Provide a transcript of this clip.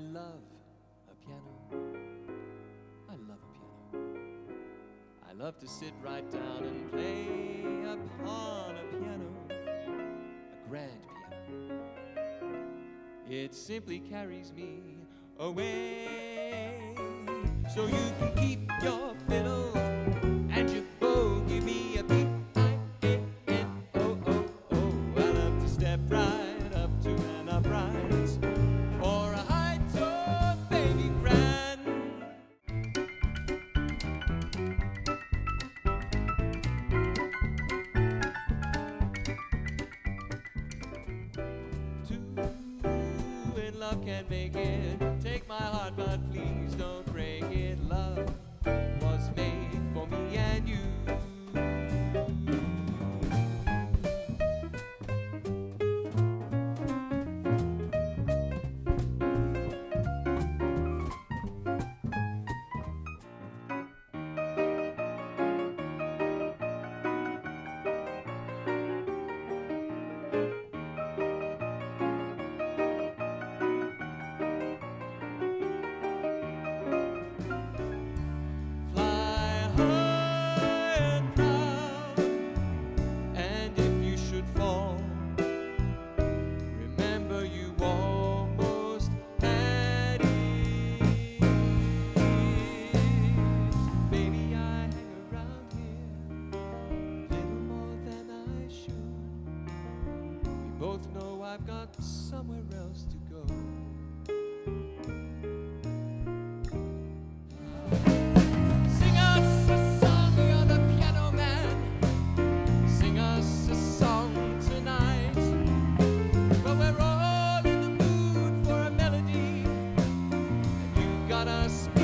love a piano. I love a piano. I love to sit right down and play upon a piano, a grand piano. It simply carries me away. So you can keep your fiddle and your bow, give me a P-I-N-N-O-O-O. I love to step right up to an upright or a high tone baby grand. Two in love can't make it. Take my heart, but please don't break it. Love was made for me and you. Both know I've got somewhere else to go. Sing us a song, you're the piano man. Sing us a song tonight. But we're all in the mood for a melody, and you got us